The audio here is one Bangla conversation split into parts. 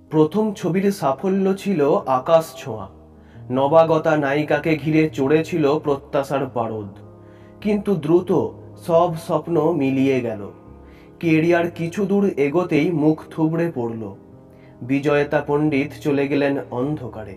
প্রথম ছবির সাফল্য ছিল আকাশ ছোঁয়া। নবাগতা নায়িকাকে ঘিরে চড়েছিল প্রত্যাশার পারদ, কিন্তু দ্রুত সব স্বপ্ন মিলিয়ে গেল। কেরিয়ার কিছু দূর এগোতেই মুখ থুবড়ে পড়ল। বিজয়তা পণ্ডিত চলে গেলেন অন্ধকারে।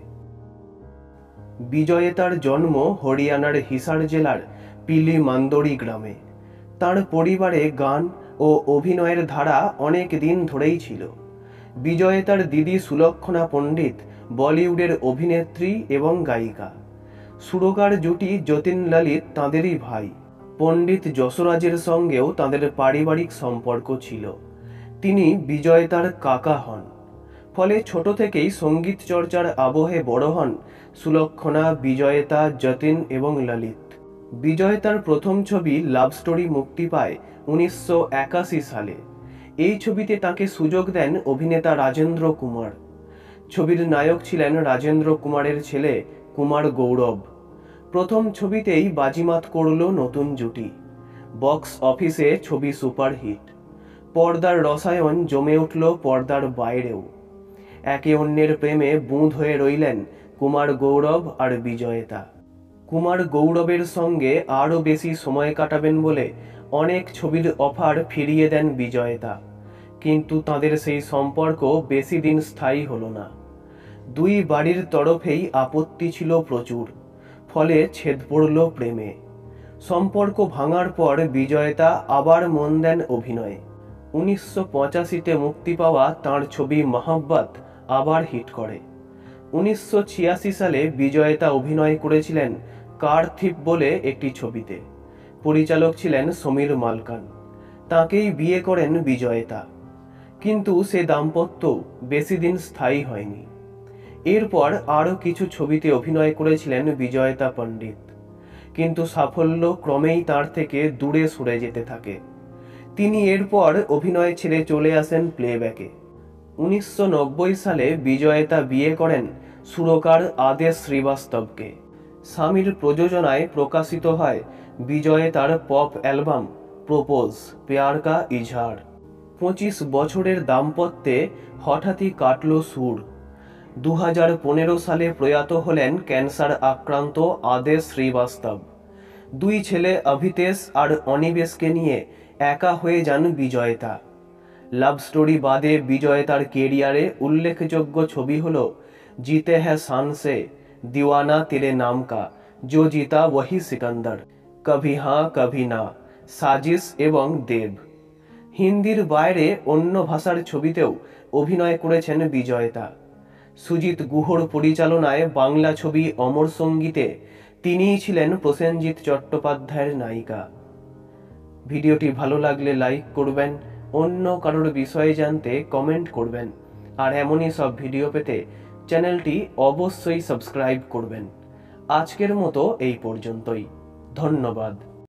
বিজয়তার জন্ম হরিয়ানার হিসার জেলার পিলি মান্দোরি গ্রামে। তার পরিবারে গান ও অভিনয়ের ধারা অনেক দিন ধরেই ছিল। বিজয়তার দিদি সুলক্ষণা পণ্ডিত বলিউডের অভিনেত্রী এবং গায়িকা। সুরকার জুটি যতীন ললিত তাঁদেরই ভাই। পণ্ডিত যশোরাজের সঙ্গেও তাদের পারিবারিক সম্পর্ক ছিল। তিনি বিজয়তার কাকা হন। ফলে ছোট থেকেই সঙ্গীত চর্চার আবহে বড় হন সুলক্ষণা, বিজয়তা, যতীন এবং ললিত। বিজয়তার প্রথম ছবি লাভ স্টোরি মুক্তি পায় 1981 সালে। এই ছবিতে তাকে সুযোগ দেন অভিনেতা রাজেন্দ্র কুমার। ছবির নায়ক ছিলেন রাজেন্দ্র কুমারের ছেলে কুমার গৌরব। প্রথম ছবিতেই বাজিমাত করল নতুন জুটি। বক্স অফিসে ছবি সুপারহিট। পর্দার রসায়ন জমে উঠল পর্দার বাইরেও। একে অন্যের প্রেমে বুঁদ হয়ে রইলেন কুমার গৌরব আর বিজয়তা। কুমার গৌরবের সঙ্গে আরও বেশি সময় কাটাবেন বলে অনেক ছবির অফার ফিরিয়ে দেন বিজয়তা, কিন্তু তাদের সেই সম্পর্ক বেশি দিন স্থায়ী হলো না। দুই বাড়ির তরফেই আপত্তি ছিল প্রচুর, ফলে ছেদ পড়ল প্রেমে। সম্পর্ক ভাঙার পর বিজয়তা আবার মন দেন অভিনয়ে। 1985-তে মুক্তি পাওয়া তাঁর ছবি মহব্বত আবার হিট করে। 1986 সালে বিজয়তা অভিনয় করেছিলেন কার থিপ বলে একটি ছবিতে। পরিচালক ছিলেন সমীর মালকান। তাঁকেই বিয়ে করেন বিজয়তা, কিন্তু সে দাম্পত্য বেশি দিন স্থায়ী হয়নি। এরপর আরও কিছু ছবিতে অভিনয় করেছিলেন বিজয়তা পণ্ডিত, কিন্তু সাফল্য ক্রমেই তার থেকে দূরে সরে যেতে থাকে। তিনি এরপর অভিনয় ছেড়ে চলে আসেন প্লেব্যাকে। 1990 সালে বিজয়তা বিয়ে করেন সুরকার আদেশ শ্রীবাস্তবকে। স্বামীর প্রযোজনায় প্রকাশিত হয় বিজয়তার পপ অ্যালবাম প্রপোজ প্যার কা ইজহার। 25 বছরের দাম্পত্যে হঠাৎই কাটল সুর। 2015 সালে প্রয়াত হলেন ক্যান্সার আক্রান্ত আদেশ শ্রীবাস্তব। দুই ছেলে অভিতেশ আর অনিবেশকে নিয়ে একা হয়ে যান বিজয়তা। লাভ স্টোরি বাদে বিজয়তার কেরিয়ারে উল্লেখযোগ্য ছবি হল জিতে হ্যাঁ শান সে, দিওয়ানা তেরে নাম কা, জো জিতা ওহি সিকন্দর, কভি হাঁ কভি না, সাজিশ এবং দেব। হিন্দির বাইরে অন্য ভাষার ছবিতেও অভিনয় করেছেন বিজয়তা। সুজিত গুহর পরিচালনায় বাংলা ছবি অমর সঙ্গীতে তিনিই ছিলেন প্রসেনজিৎ চট্টোপাধ্যায়ের নায়িকা। ভিডিওটি ভালো লাগলে লাইক করবেন, অন্য কারোর বিষয়ে জানতে কমেন্ট করবেন, আর এমনই সব ভিডিও পেতে চ্যানেলটি অবশ্যই সাবস্ক্রাইব করবেন। আজকের মতো এই পর্যন্তই। ধন্যবাদ।